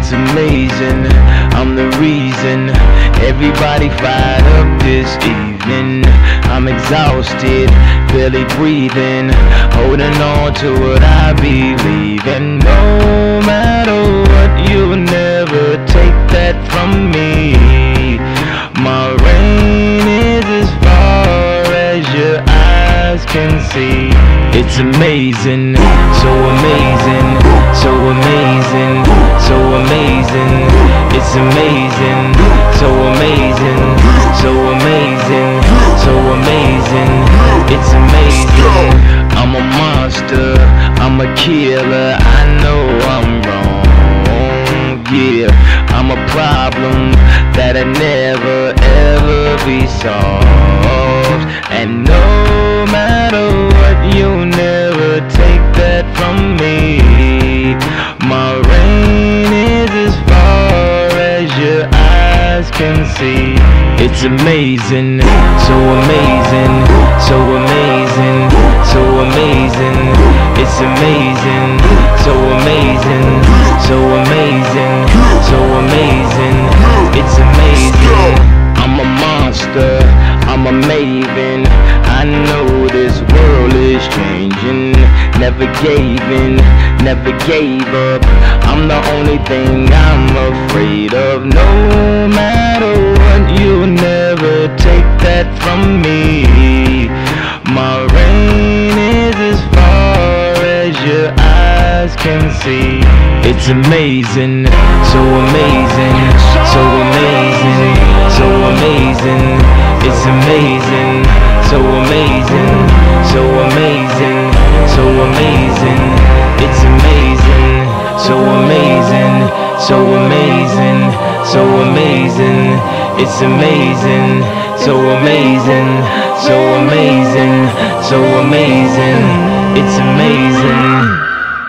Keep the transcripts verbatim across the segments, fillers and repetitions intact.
It's amazing, I'm the reason everybody fired up this evening. I'm exhausted, barely breathing, holding on to what I believe in. No matter what, you'll never take that from me. My reign is as far as your eyes can see. It's amazing, so amazing, so amazing, so amazing. It's amazing, so amazing, so amazing, so amazing. It's amazing. I'm a monster, I'm a killer. I know I'm wrong, yeah. I'm a problem that'll never ever be solved. And no matter what, you'll never take that from me. My reign is as far as your eyes can see. It's amazing, so amazing, so amazing, so amazing. It's amazing, so amazing, so amazing, so amazing. It's amazing. I'm a monster, I'm a maven. I know this world is changing. Never gave in, never gave up. I'm the only thing I'm afraid of. No matter what, you'll never take that from me. My reign is as far as your eyes can see. It's amazing, so amazing, so amazing, so amazing. It's amazing, so amazing, so amazing, so amazing. It's amazing, so amazing, so amazing, so amazing. It's amazing, so amazing, so amazing, so amazing. It's amazing.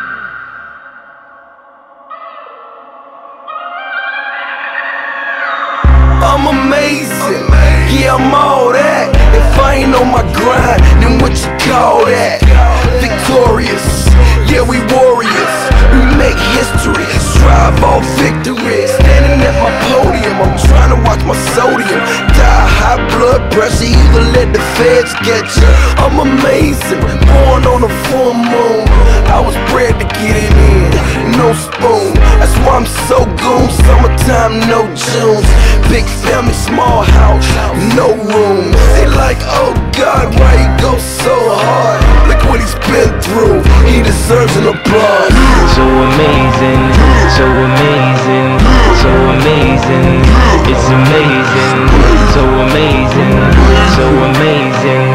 I'm amazing, yeah, I'm all that. If I ain't on my grind, then what you call that? Victorious, yeah, we warriors. We make history, strive all victory. Standing at my podium, I'm trying to watch my sodium. Die high blood pressure, either let the feds get you. I'm amazing, born on a full moon. I was bred to get it in, no spoon. That's why I'm so goon, summertime, no Junes. Big family, small house, no room. They like, oh God, why he go so hard? Look what he's been through, he deserves an applause. So amazing, so amazing, so amazing. It's amazing, so amazing, so amazing.